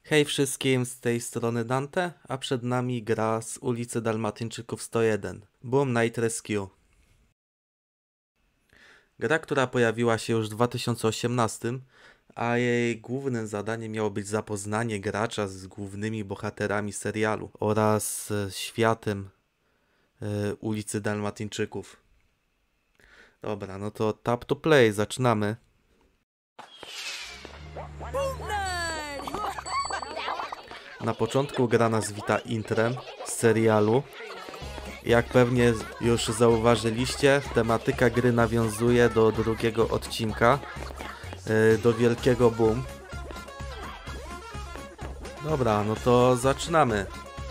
Hej wszystkim, z tej strony Dante, a przed nami gra z ulicy Dalmatyńczyków 101, Boom Night Rescue. Gra, która pojawiła się już w 2018, a jej głównym zadaniem miało być zapoznanie gracza z głównymi bohaterami serialu oraz światem ulicy Dalmatyńczyków. Dobra, no to tap to play, zaczynamy. Na początku gra nas wita intrem z serialu. Jak pewnie już zauważyliście, tematyka gry nawiązuje do drugiego odcinka, do Wielkiego Boom. Dobra, no to zaczynamy.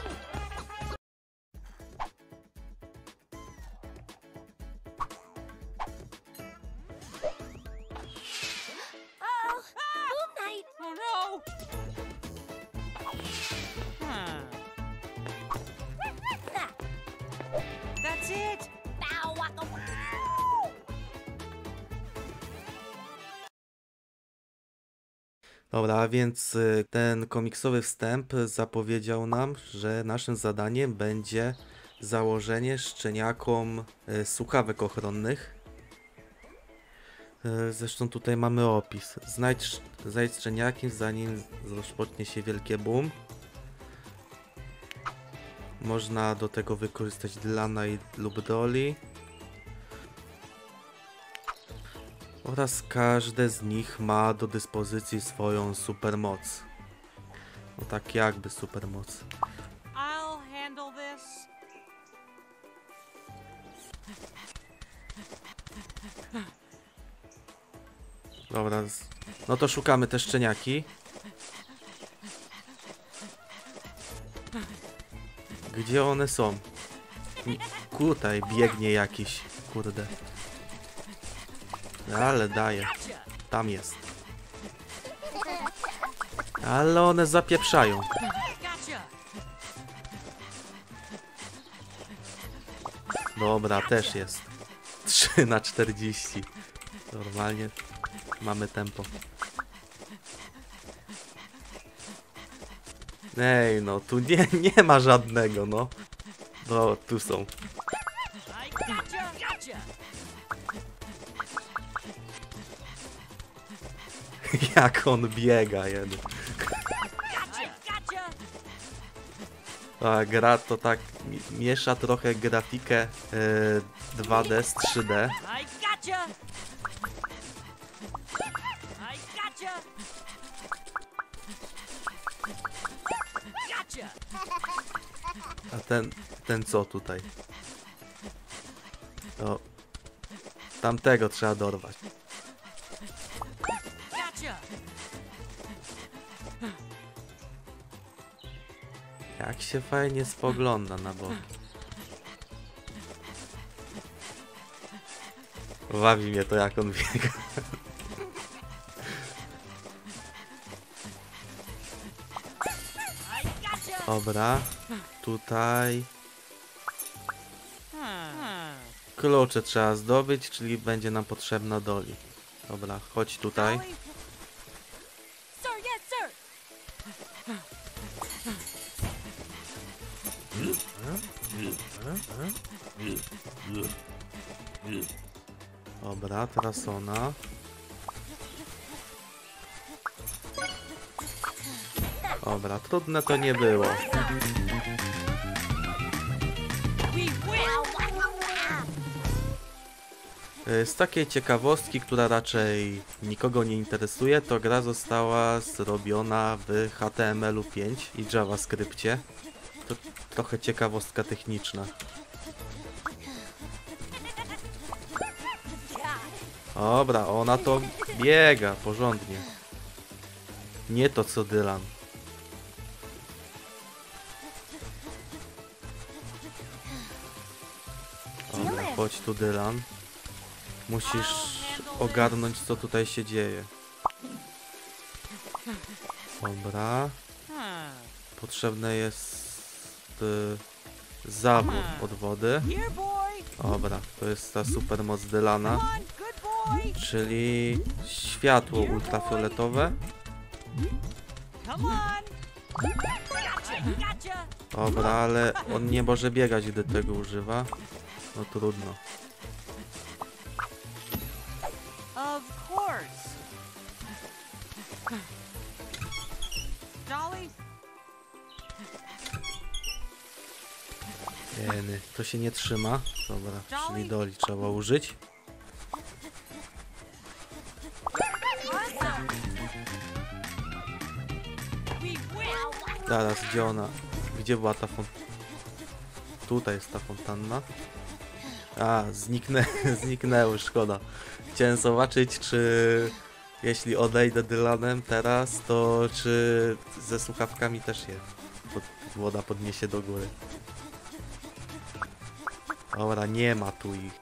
That's it. Dobra, a więc ten komiksowy wstęp zapowiedział nam, że naszym zadaniem będzie założenie szczeniakom słuchawek ochronnych. Zresztą tutaj mamy opis. Znajdź szczeniaki, zanim rozpocznie się wielkie boom. Można do tego wykorzystać Dylana lub Dolly. Oraz każde z nich ma do dyspozycji swoją supermoc. No tak jakby supermoc. I'll handle this. Dobra, no to szukamy te szczeniaki. Gdzie one są? Tutaj biegnie jakiś, kurde. Ale daje. Tam jest. Ale one zapieprzają. Gotcha. Dobra, też jest. 3/40. Normalnie mamy tempo. Ej, no tu nie ma żadnego, no. No, tu są. I gotcha. Gotcha. Jak on biega, jeden. Gotcha. Gotcha. A gra to tak miesza trochę grafikę 2D z 3D. I gotcha. I gotcha. Gotcha. A ten co tutaj? O, tamtego trzeba dorwać. Gotcha. Jak się fajnie spogląda na boki. Bawi mnie to, jak on biega. I gotcha. Dobra, tutaj klucze trzeba zdobyć, czyli będzie nam potrzebna Dolly. Dobra, chodź tutaj. Sir, yes, sir. Dobra, teraz ona. Dobra, trudne to nie było. We win. Z takiej ciekawostki, która raczej nikogo nie interesuje, to gra została zrobiona w HTML5 i JavaScriptie. To trochę ciekawostka techniczna. Dobra, ona to biega porządnie. Nie to co Dylan. Dobra, chodź tu Dylan. Musisz ogarnąć, co tutaj się dzieje. Dobra. Potrzebne jest zawór od wody. Here, boy. Dobra, to jest ta supermoc Dylana. Come on, good boy. Czyli światło ultrafioletowe. Come on. Gotcha. Gotcha. Dobra, ale on nie może biegać, gdy tego używa. No trudno. Of course. Dolly? Jeny, to się nie trzyma. Dobra, czyli doli trzeba użyć. Awesome. We win. Zaraz, gdzie ona? Gdzie była ta fontanna? Tutaj jest ta fontanna. A, zniknęły, szkoda. Chciałem zobaczyć, czy jeśli odejdę Dylanem teraz, to czy ze słuchawkami też je woda podniesie do góry. Dobra, nie ma tu ich.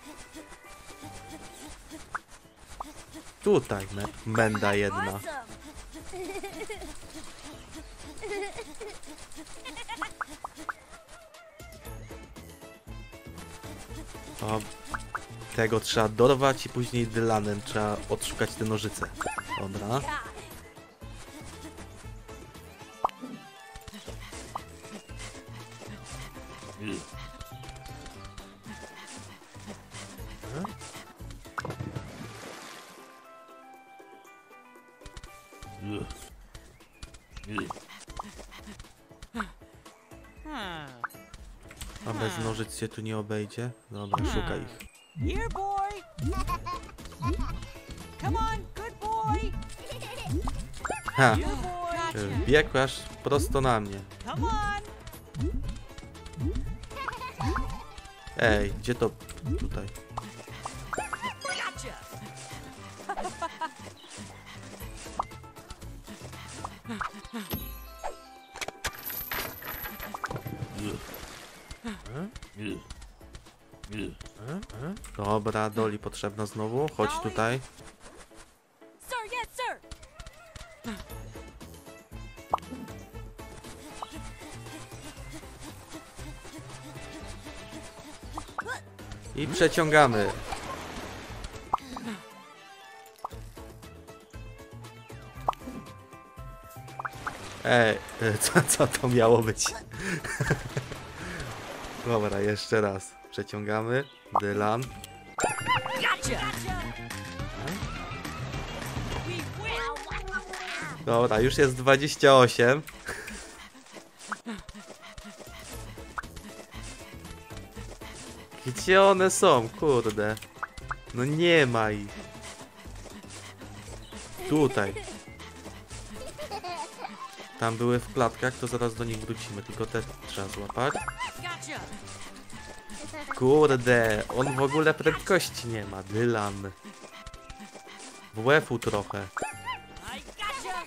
Tutaj menda jedna. Awesome. O, tego trzeba dorwać i później Dylanem trzeba odszukać te nożyce. Dobra. Got it. A bez nożyc się tu nie obejdzie. Dobra, szukaj ich. Here, boy. Come on, good boy. Ha! Here, boy. Biegł aż prosto na mnie. Come on. Ej, gdzie to? Tutaj. Gotcha. Dobra, Doli potrzebna znowu. Chodź tutaj. Sir, yes, sir. I przeciągamy. Ej, co to miało być? Dobra, jeszcze raz. Przeciągamy. Dylan. Gotcha. We win. Dobra, już jest 28. Gdzie one są? Kurde. No nie ma ich. Tutaj. Tam były w klatkach, to zaraz do nich wrócimy. Tylko te trzeba złapać. Gotcha. Kurde, on w ogóle prędkości nie ma. Dylan. W łefu trochę. I gotcha.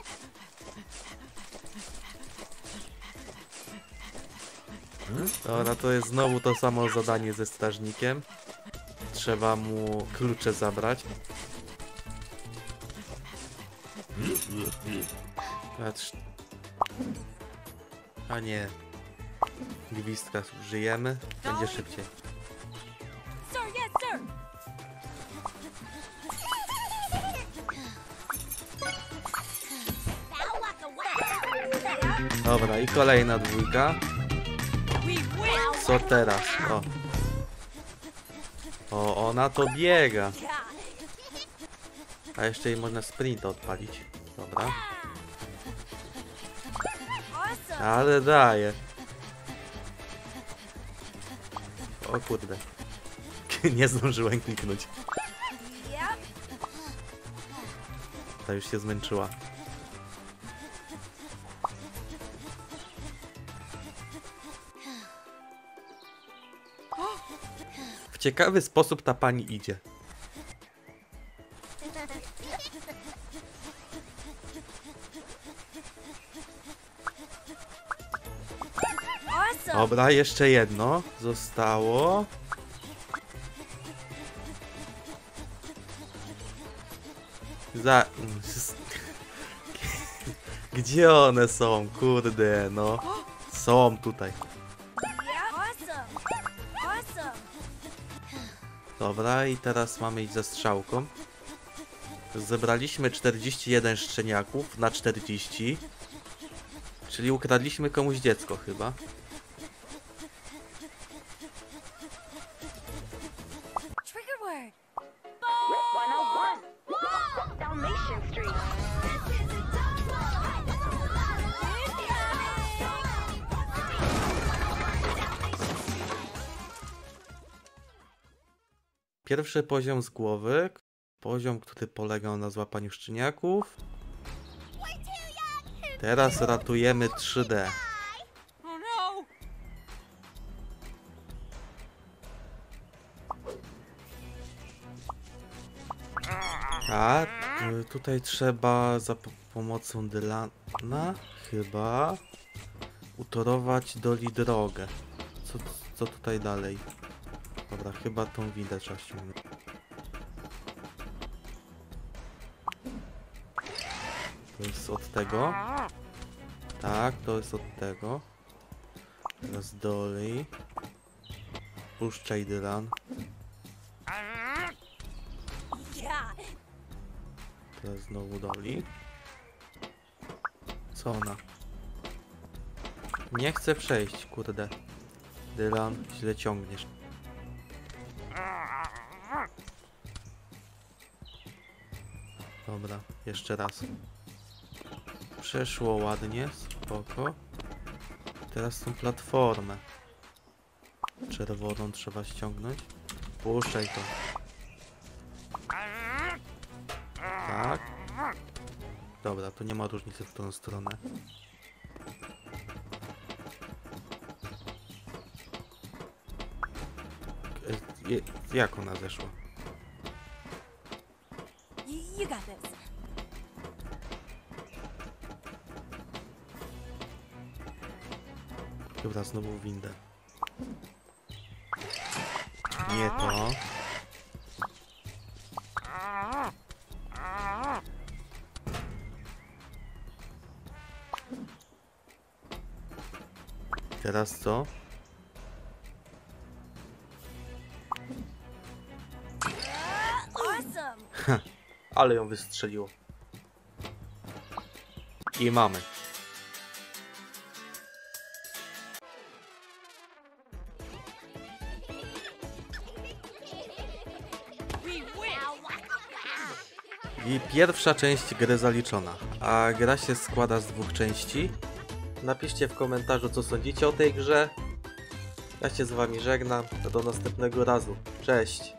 Dobra, to jest znowu to samo zadanie ze strażnikiem. Trzeba mu klucze zabrać. Patrz. A nie. Gwizdka użyjemy. Będzie szybciej. Sir, yes, sir. Dobra, i kolejna dwójka. We win. Co teraz? O. O, ona to biega. Got it. A jeszcze jej można sprinta odpalić. Dobra. Awesome. Ale daje. O kurde. Nie zdążyłem kliknąć. Yep. Ta już się zmęczyła. W ciekawy sposób ta pani idzie. Awesome. Dobra, jeszcze jedno zostało. Gdzie one są? Kurde, no. Są tutaj. Yep. Awesome. Awesome. Dobra, i teraz mamy iść ze strzałką. Zebraliśmy 41 szczeniaków na 40. Czyli ukradliśmy komuś dziecko chyba. Trigger word. 101 Dalmatian Street. Pierwszy poziom z głowy. Poziom, który polegał na złapaniu szczeniaków. Teraz ratujemy 3D. Oh no! A tutaj trzeba za pomocą Dylana chyba utorować Doli drogę. Co tutaj dalej? Dobra, chyba tą windę trzeba ściągnąć. To jest od tego. Tak, to jest od tego. Teraz Doli. Puszczaj Dylan. Yeah. Teraz znowu Doli. Co ona? Nie chcę przejść, kurde. Dylan, źle ciągniesz. Dobra, jeszcze raz. Przeszło ładnie, spoko. Teraz tą platformę. Czerwoną trzeba ściągnąć. Puszczaj to. Tak. Dobra, tu nie ma różnicy w tą stronę. Jak ona zeszła? You got this. Dobra, znowu windę. Nie to. Teraz co? Awesome. Ale ją wystrzeliło. I mamy. I pierwsza część gry zaliczona. A gra się składa z 2 części. Napiszcie w komentarzu, co sądzicie o tej grze. Ja się z wami żegnam. Do następnego razu. Cześć!